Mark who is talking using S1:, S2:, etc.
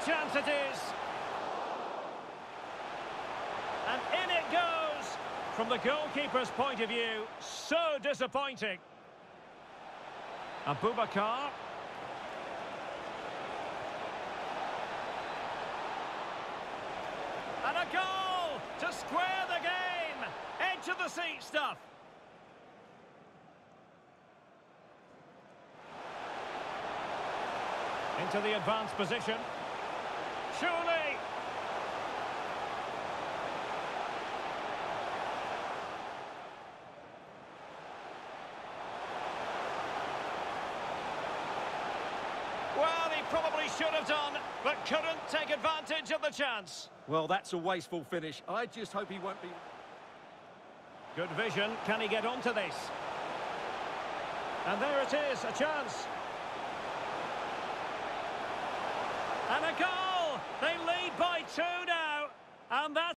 S1: chance it is. And in it goes. From the goalkeeper's point of view, so disappointing. Abubakar. And a goal to square the game. Edge of the seat stuff. Into the advanced position. Surely. Well, he probably should have done, but couldn't take advantage of the chance.
S2: Well, that's a wasteful finish. I just hope he won't be...
S1: Good vision. Can he get onto this? And there it is, a chance. And a goal! They lead by 2 now. And that's...